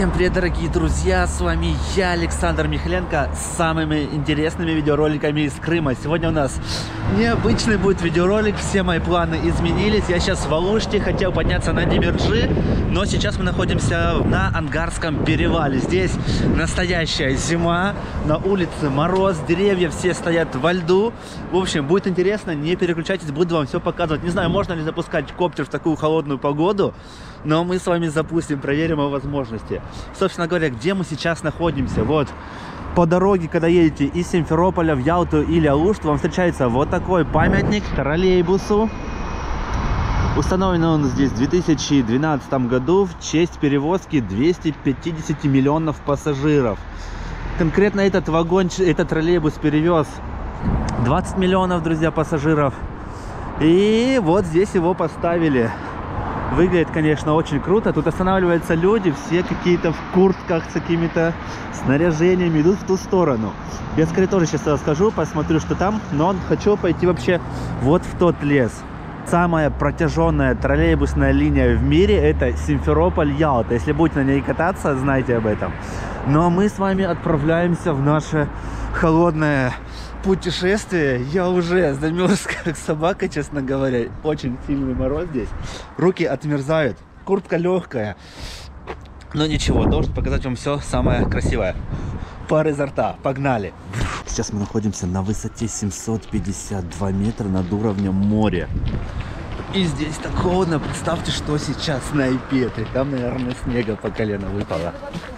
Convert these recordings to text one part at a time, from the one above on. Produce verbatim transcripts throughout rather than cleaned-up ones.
Всем привет, дорогие друзья, с вами я, Александр Михаленко, с самыми интересными видеороликами из Крыма. Сегодня у нас необычный будет видеоролик, все мои планы изменились. Я сейчас в Алуште, хотел подняться на Демирджи, но сейчас мы находимся на Ангарском перевале. Здесь настоящая зима, на улице мороз, деревья все стоят во льду. В общем, будет интересно, не переключайтесь, буду вам все показывать. Не знаю, можно ли запускать коптер в такую холодную погоду, но мы с вами запустим, проверим его возможности. Собственно говоря, где мы сейчас находимся? Вот по дороге, когда едете из Симферополя в Ялту или Алушту, вам встречается вот такой памятник троллейбусу. Установлен он здесь в две тысячи двенадцатом году в честь перевозки двухсот пятидесяти миллионов пассажиров. Конкретно этот вагон, этот троллейбус перевез двадцать миллионов, друзья, пассажиров. И вот здесь его поставили. Выглядит, конечно, очень круто. Тут останавливаются люди, все какие-то в куртках с какими-то снаряжениями, идут в ту сторону. Я скорее тоже сейчас расскажу, посмотрю, что там, но хочу пойти вообще вот в тот лес. Самая протяженная троллейбусная линия в мире — это Симферополь-Ялта. Если будете на ней кататься, знайте об этом. Но мы с вами отправляемся в наше холодное путешествие. Я уже замерз как собака, честно говоря. Очень сильный мороз здесь. Руки отмерзают. Куртка легкая. Но ничего, должен показать вам все самое красивое. Пар изо рта. Погнали. Сейчас мы находимся на высоте семьсот пятьдесят два метра над уровнем моря. И здесь так холодно. Представьте, что сейчас на Ипетре. Там, наверное, снега по колено выпало.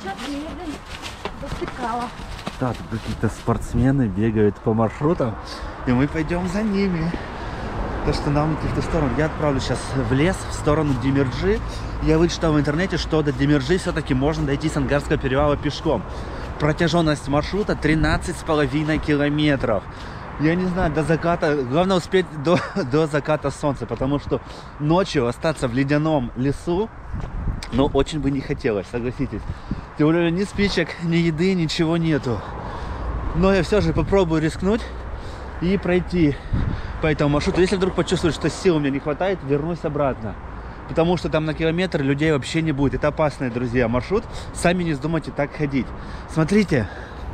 Да, тут какие-то спортсмены бегают по маршрутам, и мы пойдем за ними. То, что нам идти в ту сторону. Я отправлюсь сейчас в лес, в сторону Демирджи. Я вычитал в интернете, что до Демирджи все-таки можно дойти с Ангарского перевала пешком. Протяженность маршрута тринадцать с половиной километров. Я не знаю, до заката, главное успеть до, до заката солнца, потому что ночью остаться в ледяном лесу, но очень бы не хотелось, согласитесь. Тем более ни спичек, ни еды, ничего нету. Но я все же попробую рискнуть и пройти по этому маршруту. Если вдруг почувствую, что сил у меня не хватает, вернусь обратно. Потому что там на километр людей вообще не будет. Это опасный, друзья, маршрут. Сами не вздумайте так ходить. Смотрите.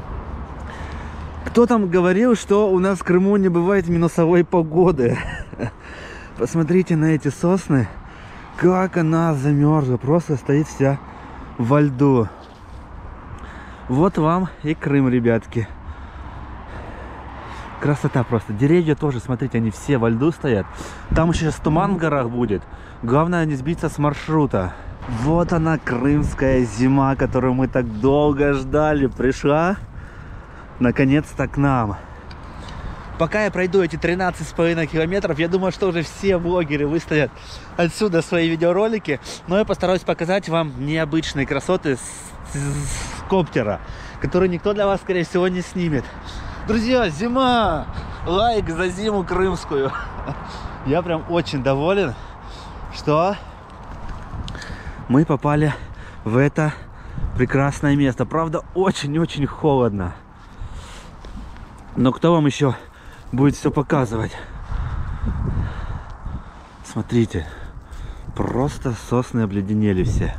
Кто там говорил, что у нас в Крыму не бывает минусовой погоды? Посмотрите на эти сосны. Как она замерзла. Просто стоит вся во льду. Вот вам и Крым, ребятки. Красота просто. Деревья тоже, смотрите, они все во льду стоят. Там еще сейчас туман в горах будет. Главное не сбиться с маршрута. Вот она, крымская зима, которую мы так долго ждали. Пришла наконец-то к нам. Пока я пройду эти тринадцать с половиной километров, я думаю, что уже все блогеры выставят отсюда свои видеоролики. Но я постараюсь показать вам необычные красоты с, с коптера, которые никто для вас, скорее всего, не снимет. Друзья, зима! Лайк за зиму крымскую. Я прям очень доволен, что мы попали в это прекрасное место. Правда, очень-очень холодно. Но кто вам еще будет все показывать? Смотрите, просто сосны обледенели все.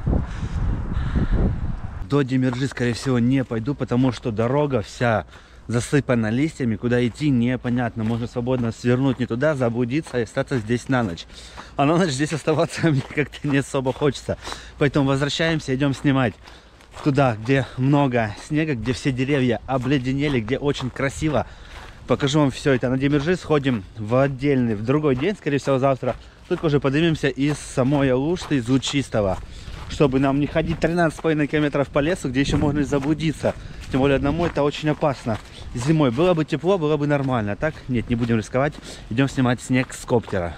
До Демирджи, скорее всего, не пойду, потому что дорога вся засыпана листьями. Куда идти, непонятно. Можно свободно свернуть не туда, заблудиться и остаться здесь на ночь. А на ночь здесь оставаться мне как-то не особо хочется. Поэтому возвращаемся, идем снимать туда, где много снега, где все деревья обледенели, где очень красиво. Покажу вам все это. На Демирджи сходим в отдельный, в другой день, скорее всего, завтра. Только уже поднимемся из самой Алушты, из Лучистого, чтобы нам не ходить тринадцать с половиной километров по лесу, где еще можно заблудиться. Тем более одному это очень опасно. Зимой было бы тепло, было бы нормально. А так, нет, не будем рисковать. Идем снимать снег с коптера.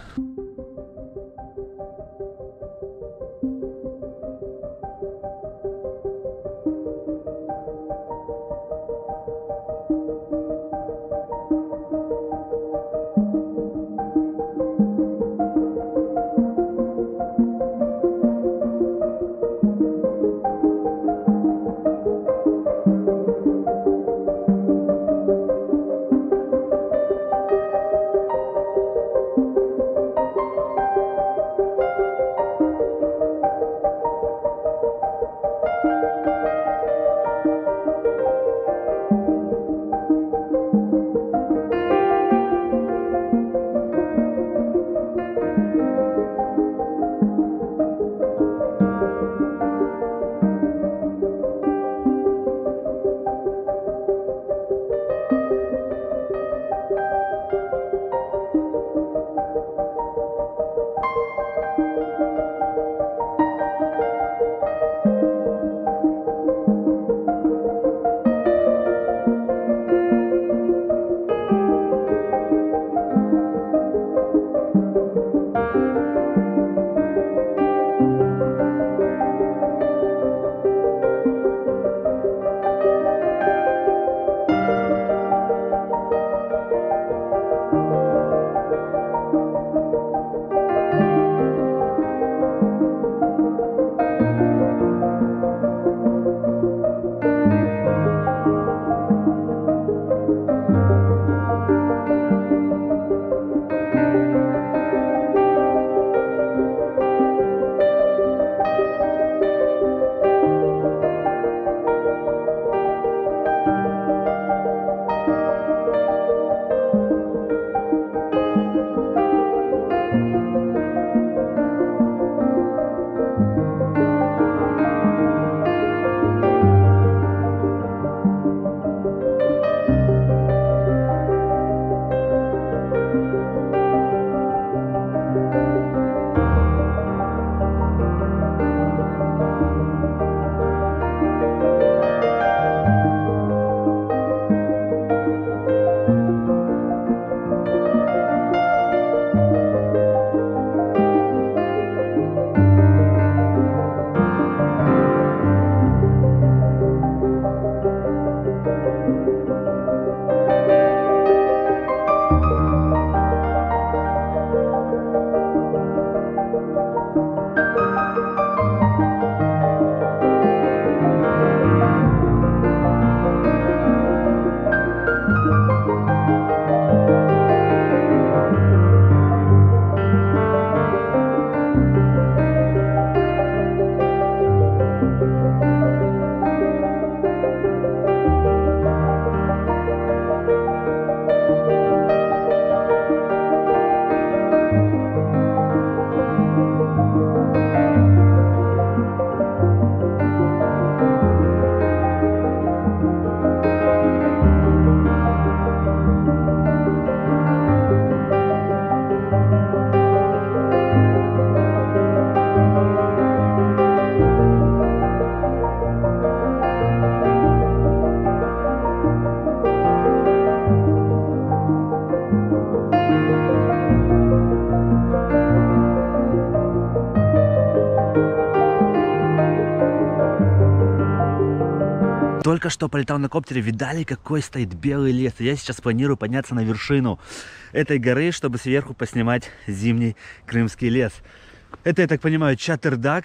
Только что полетал на коптере, видали, какой стоит белый лес. Я сейчас планирую подняться на вершину этой горы, чтобы сверху поснимать зимний крымский лес. Это, я так понимаю, Чатырдаг.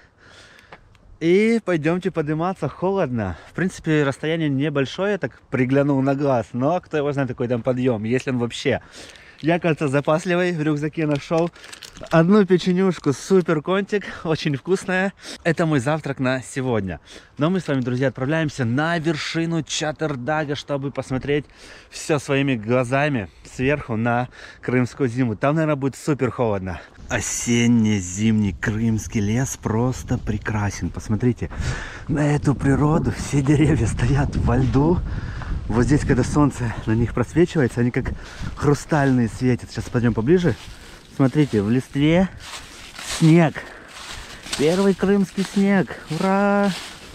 И пойдемте подниматься, холодно. В принципе, расстояние небольшое, я так приглянул на глаз. Но кто его знает, такой там подъем, если он вообще. Я, кажется, запасливый, в рюкзаке нашел одну печенюшку, супер контик, очень вкусная. Это мой завтрак на сегодня. Но мы с вами, друзья, отправляемся на вершину Чатырдага, чтобы посмотреть все своими глазами сверху на крымскую зиму. Там, наверное, будет супер холодно. Осенне-зимний крымский лес просто прекрасен. Посмотрите на эту природу. Все деревья стоят во льду. Вот здесь, когда солнце на них просвечивается, они как хрустальные светят. Сейчас пойдем поближе. Смотрите, в листве снег. Первый крымский снег. Ура!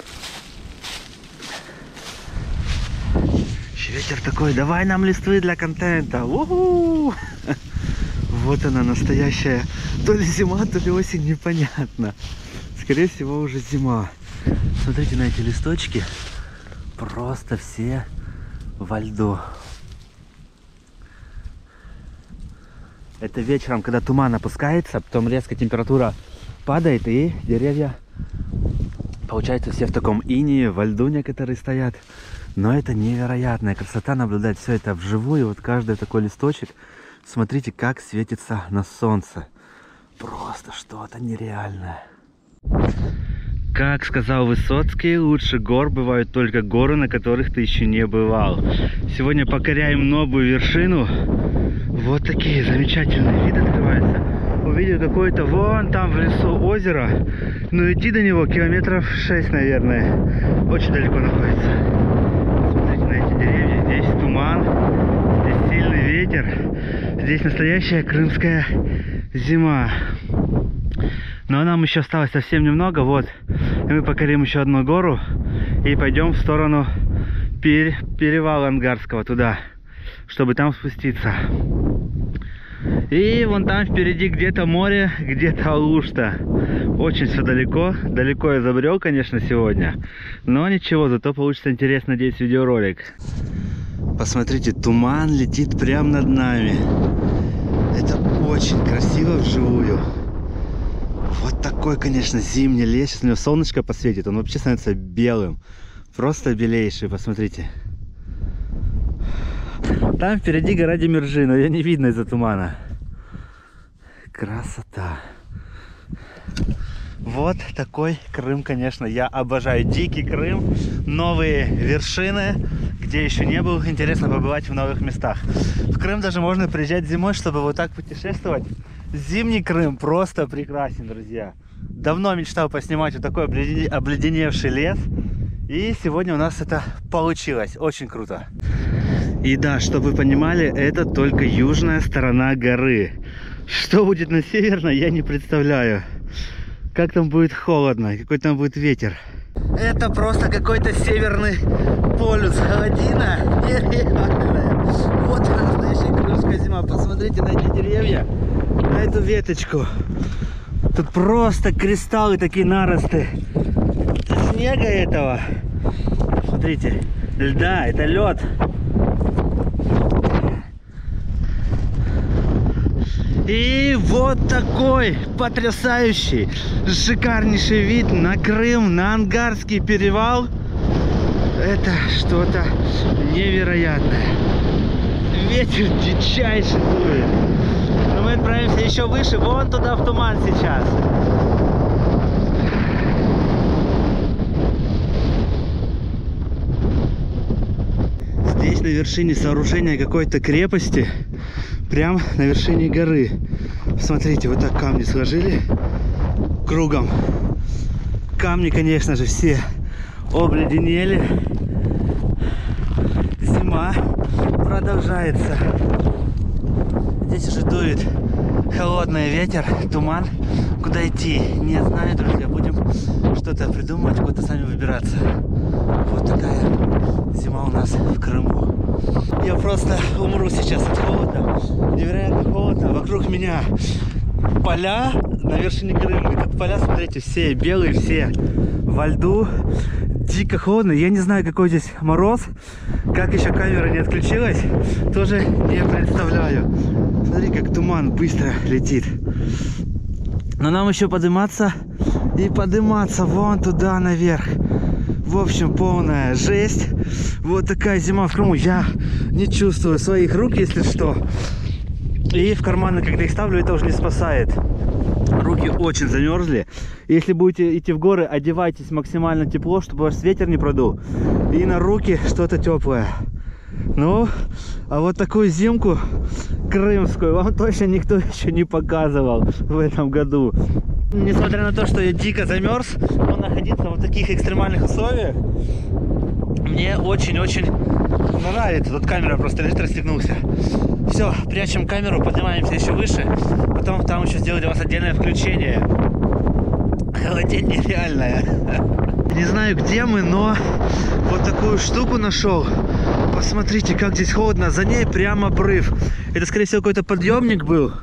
Ветер такой, давай нам листвы для контента. У-ху! Вот она, настоящая. То ли зима, то ли осень, непонятно. Скорее всего, уже зима. Смотрите на эти листочки. Просто все во льду. Это вечером, когда туман опускается, потом резко температура падает, и деревья, получается, все в таком инее, во льду некоторые стоят. Но это невероятная красота наблюдать все это вживую. Вот каждый такой листочек, смотрите, как светится на солнце. Просто что-то нереальное. Как сказал Высоцкий, лучше гор бывают только горы, на которых ты еще не бывал. Сегодня покоряем новую вершину. Вот такие замечательные виды открываются. Увидел какое-то вон там в лесу озеро. Ну идти до него километров шесть, наверное. Очень далеко находится. Смотрите на эти деревья. Здесь туман, здесь сильный ветер. Здесь настоящая крымская зима. Но нам еще осталось совсем немного, вот. И мы покорим еще одну гору и пойдем в сторону пер... перевала Ангарского, туда, чтобы там спуститься. И вон там впереди где-то море, где-то Алушта. Очень все далеко. Далеко я забрел, конечно, сегодня. Но ничего, зато получится интересный, надеюсь, видеоролик. Посмотрите, туман летит прямо над нами. Это очень красиво вживую. Вот такой, конечно, зимний лес. Сейчас на него солнышко посветит, он вообще становится белым. Просто белейший, посмотрите. Там впереди гора Демиржи, но ее не видно из-за тумана. Красота. Вот такой Крым, конечно, я обожаю. Дикий Крым, новые вершины, где еще не был. Интересно побывать в новых местах. В Крым даже можно приезжать зимой, чтобы вот так путешествовать. Зимний Крым просто прекрасен, друзья. Давно мечтал поснимать вот такой обледеневший лес. И сегодня у нас это получилось. Очень круто. И да, чтобы вы понимали, это только южная сторона горы. Что будет на северной, я не представляю. Как там будет холодно, какой там будет ветер. Это просто какой-то северный полюс. Холодина нереальная. Вот она, настоящая крымская зима. Посмотрите на эти деревья, на эту веточку. Тут просто кристаллы, такие наросты снега этого. Смотрите, льда, это лед. И вот такой потрясающий, шикарнейший вид на Крым, на Ангарский перевал. Это что-то невероятное. Ветер дичайший дует. Но мы отправимся еще выше, вон туда в туман сейчас. Здесь на вершине сооружения какой-то крепости. Прям на вершине горы. Смотрите, вот так камни сложили кругом. Камни, конечно же, все обледенели. Зима продолжается. Здесь уже дует холодный ветер, туман. Куда идти? Не знаю, друзья. Будем что-то придумывать, куда-то сами выбираться. Вот такая зима у нас в Крыму. Я просто умру сейчас от холода. Невероятно холодно. Вокруг меня поля на вершине горы. Тут поля, смотрите, все белые, все во льду. дико холодно. Я не знаю, какой здесь мороз. Как еще камера не отключилась, тоже не представляю. Смотри, как туман быстро летит. Но нам еще подниматься и подниматься вон туда наверх. В общем, полная жесть. Вот такая зима в Крыму. Я не чувствую своих рук, если что. И в карманы, когда их ставлю, это уже не спасает. Руки очень замерзли. Если будете идти в горы, одевайтесь максимально тепло, чтобы ваш ветер не продул. И на руки что-то теплое. Ну, а вот такую зимку крымскую вам точно никто еще не показывал в этом году. Несмотря на то, что я дико замерз, но находиться в таких экстремальных условиях мне очень-очень нравится. Тут камера просто лежит, расстегнулся. Все, прячем камеру, поднимаемся еще выше. Потом там еще сделать для вас отдельное включение. Холодень нереальная. Не знаю, где мы, но вот такую штуку нашел. Посмотрите, как здесь холодно. За ней прям обрыв. Это, скорее всего, какой-то подъемник был.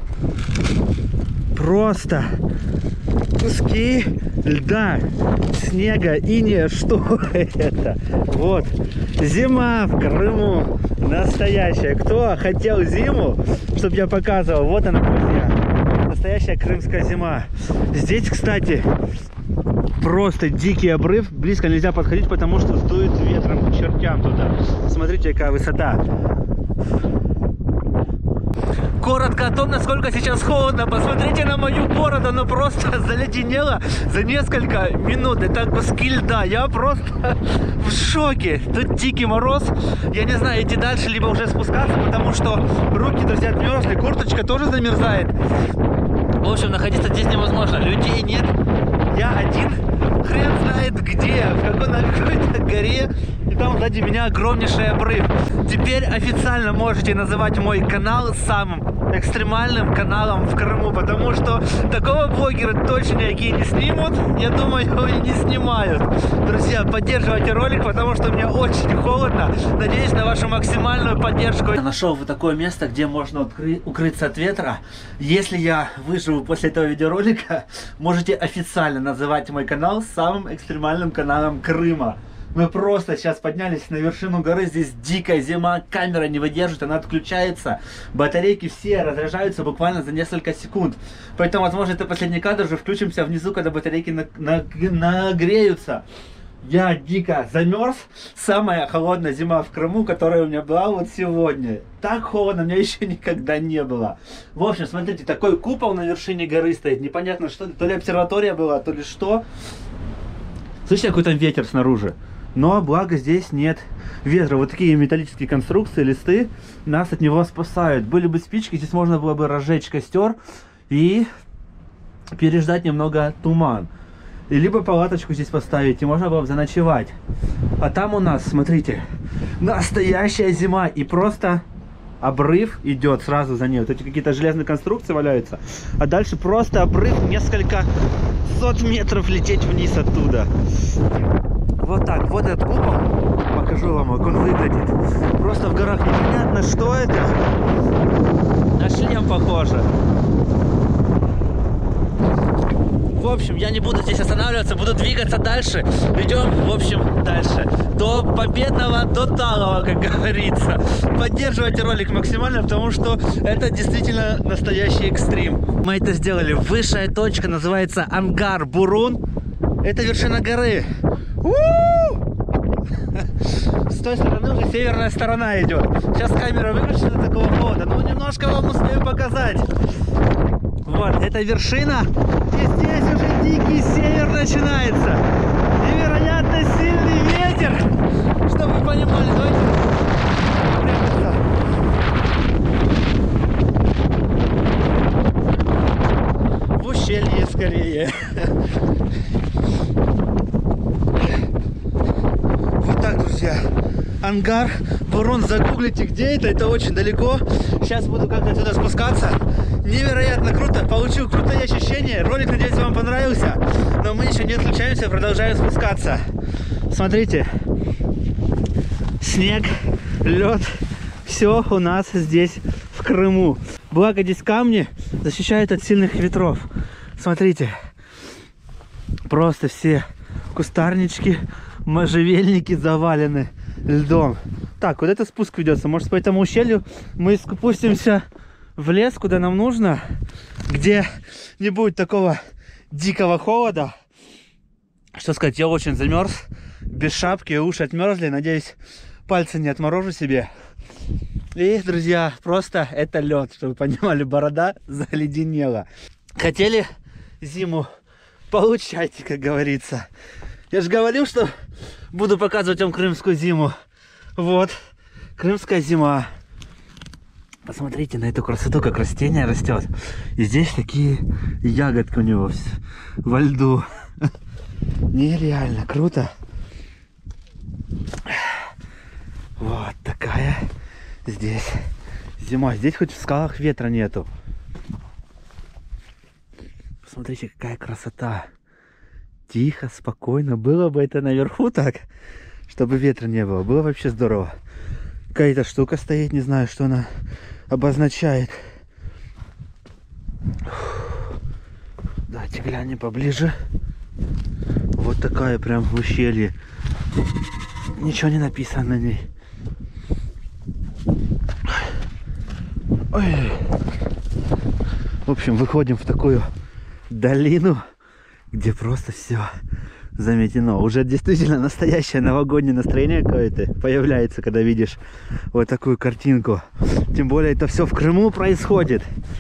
Просто куски льда, снега, иния. Что это? Вот. Зима в Крыму. Настоящая. Кто хотел зиму, чтобы я показывал? Вот она, друзья. Настоящая крымская зима. Здесь, кстати, просто дикий обрыв. Близко нельзя подходить, потому что сдует ветром к чертям туда. Смотрите, какая высота. Коротко о том, насколько сейчас холодно. Посмотрите на мою бороду, она просто заледенела за несколько минут. Это куски льда. Я просто в шоке. Тут дикий мороз. Я не знаю, идти дальше, либо уже спускаться, потому что руки, друзья, отмерзли. Курточка тоже замерзает. В общем, находиться здесь невозможно. Людей нет. Я один. Хрен знает где. В какой, на какой-то горе. И там сзади меня огромнейший обрыв. Теперь официально можете называть мой канал самым экстремальным каналом в Крыму, потому что такого блогера точно никакие не снимут. Я думаю, его и не снимают. Друзья, поддерживайте ролик, потому что мне очень холодно. Надеюсь на вашу максимальную поддержку. Я нашел вот такое место, где можно укрыться от ветра. Если я выживу после этого видеоролика, можете официально называть мой канал самым экстремальным каналом Крыма. Мы просто сейчас поднялись на вершину горы, здесь дикая зима, камера не выдержит, она отключается, батарейки все разряжаются буквально за несколько секунд. Поэтому, возможно, это последний кадр, уже включимся внизу, когда батарейки на, на, нагреются. Я дико замерз, самая холодная зима в Крыму, которая у меня была вот сегодня. Так холодно у меня еще никогда не было. В общем, смотрите, такой купол на вершине горы стоит, непонятно что, то ли обсерватория была, то ли что. Слышите, какой там ветер снаружи? Но, благо, здесь нет ветра. Вот такие металлические конструкции, листы нас от него спасают. Были бы спички, здесь можно было бы разжечь костер и переждать немного туман. И либо палаточку здесь поставить, и можно было бы заночевать. А там у нас, смотрите, настоящая зима. И просто обрыв идет сразу за ней. Вот эти какие-то железные конструкции валяются. А дальше просто обрыв, несколько сот метров лететь вниз оттуда. Вот так, вот этот купол, покажу вам, как он выглядит. Просто в горах непонятно, что это. На шлем похоже. В общем, я не буду здесь останавливаться, буду двигаться дальше. Идем, в общем, дальше. До победного тоталого, как говорится. Поддерживайте ролик максимально, потому что это действительно настоящий экстрим. Мы это сделали. Высшая точка называется Ангар-Бурун. Это вершина горы. С той стороны уже северная сторона идет. Сейчас камера выключится до такого холода, но немножко вам успею показать. Вот, это вершина. И здесь уже дикий север начинается. Невероятно сильный ветер. Чтобы вы понимали, давайте прятаться в ущелье скорее. Друзья, Ангар, Бурун, загуглите, где это, это очень далеко. Сейчас буду как-то отсюда спускаться. Невероятно круто, получил крутое ощущение. Ролик, надеюсь, вам понравился. Но мы еще не отключаемся, продолжаем спускаться. Смотрите, снег, лед, все у нас здесь в Крыму. Благо здесь камни защищают от сильных ветров. Смотрите, просто все кустарнички, можжевельники завалены льдом. Так, вот это спуск ведется. Может, по этому ущелью мы спустимся в лес, куда нам нужно, где не будет такого дикого холода. Что сказать, я очень замерз, без шапки, уши отмерзли. Надеюсь, пальцы не отморожу себе. И, друзья, просто это лед, чтобы вы понимали, борода заледенела. Хотели зиму? Получайте, как говорится. Я же говорил, что буду показывать вам крымскую зиму. Вот, крымская зима. Посмотрите на эту красоту, как растение растет. И здесь такие ягодки у него во льду. Нереально круто. Вот такая здесь зима. Здесь хоть в скалах ветра нету. Посмотрите, какая красота. Тихо, спокойно. Было бы это наверху так, чтобы ветра не было. Было вообще здорово. Какая-то штука стоит, не знаю, что она обозначает. Давайте глянем поближе. Вот такая прям в ущелье. Ничего не написано на ней. Ой. В общем, выходим в такую долину, где просто все заметено. Уже действительно настоящее новогоднее настроение какое-то появляется, когда видишь вот такую картинку. Тем более это все в Крыму происходит.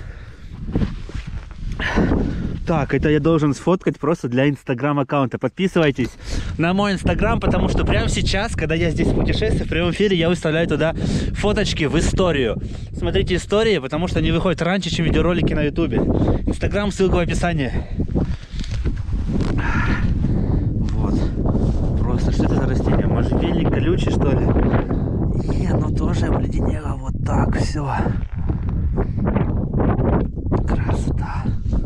Так, это я должен сфоткать просто для инстаграм аккаунта. Подписывайтесь на мой инстаграм, потому что прямо сейчас, когда я здесь путешествую, в прямом эфире я выставляю туда фоточки в историю. Смотрите истории, потому что они выходят раньше, чем видеоролики на ютубе. Инстаграм, ссылка в описании. Вот. Просто что это за растение? Можжевельник колючий, что ли? Не, оно тоже обледенело. Вот так все. Красота.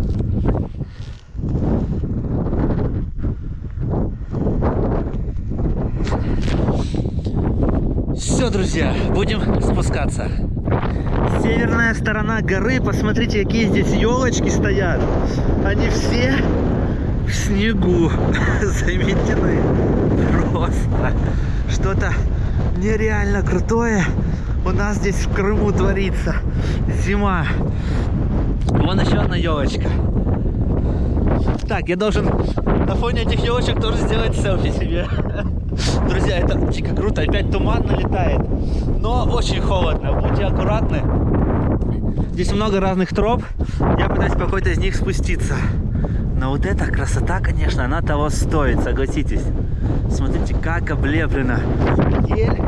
Все, друзья, будем спускаться. Северная сторона горы. Посмотрите, какие здесь елочки стоят. Они все в снегу заметены. Просто что-то нереально крутое у нас здесь в Крыму творится. Зима. Вон еще одна елочка. Так, я должен на фоне этих елочек тоже сделать селфи себе. Друзья, это дико круто. Опять туман налетает, но очень холодно. Будьте аккуратны. Здесь много разных троп. Я пытаюсь по какой-то из них спуститься. Но вот эта красота, конечно, она того стоит, согласитесь. Смотрите, как облеплена ель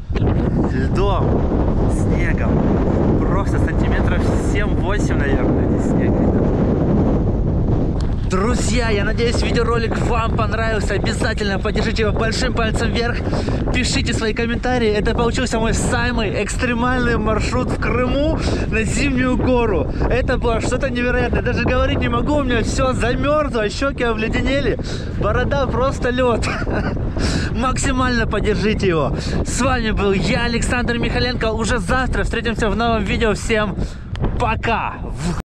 льдом, снегом. Просто сантиметров семь-восемь, наверное, здесь снега. Друзья, я надеюсь, видеоролик вам понравился. Обязательно поддержите его большим пальцем вверх. Пишите свои комментарии. Это получился мой самый экстремальный маршрут в Крыму на Зимнюю гору. Это было что-то невероятное. Даже говорить не могу, у меня все замерзло, щеки обледенели. Борода просто лед. Максимально поддержите его. С вами был я, Александр Михаленко. Уже завтра встретимся в новом видео. Всем пока!